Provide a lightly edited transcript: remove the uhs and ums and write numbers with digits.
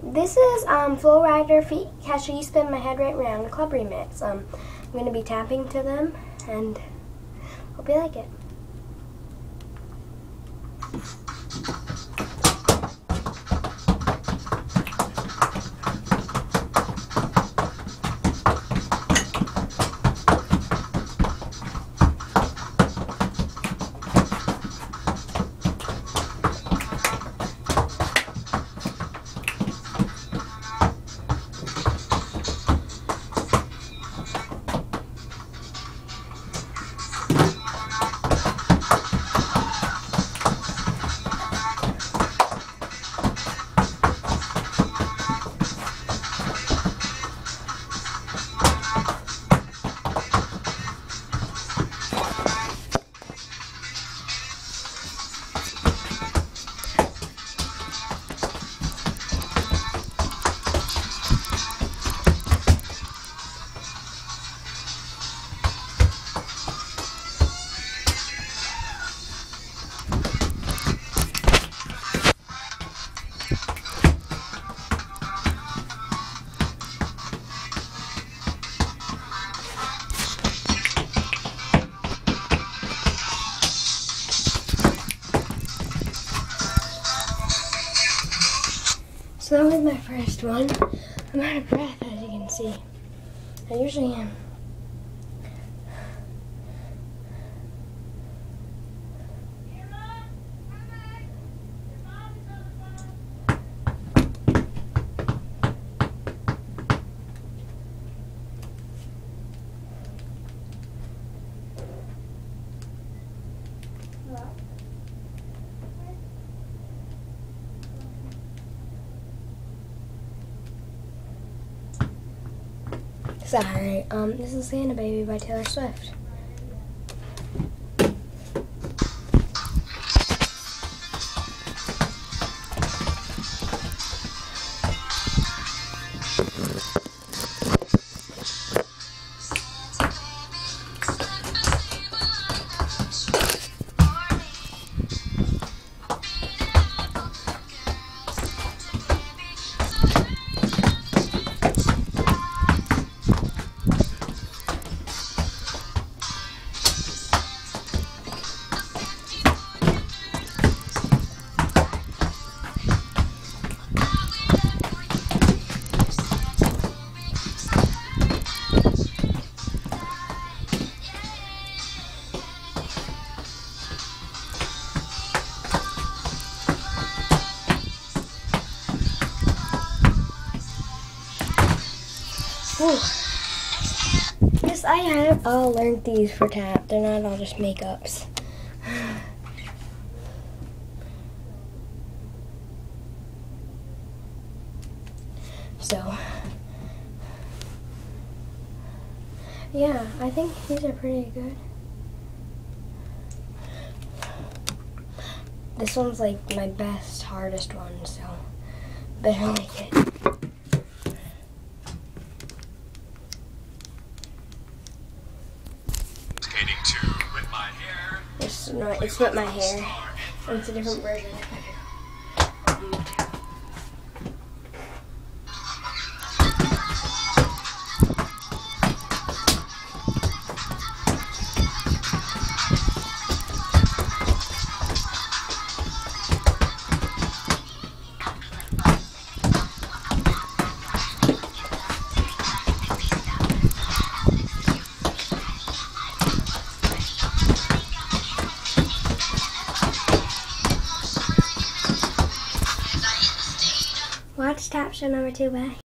This is Flow Rider Feet Catcher You Spin My Head Right Round Club Remix. I'm going to be tapping to them, and hope you like it. So that was my first one. I'm out of breath, as you can see. I usually am. Sorry, this is Santa Baby by Taylor Swift. Yes, I have all learned these for tap. They're not all just makeups. So, yeah, I think these are pretty good. This one's like my best, hardest one, so better make it. It's Whip My Hair. It's a different version. Watch Tap Show number 2. Bye.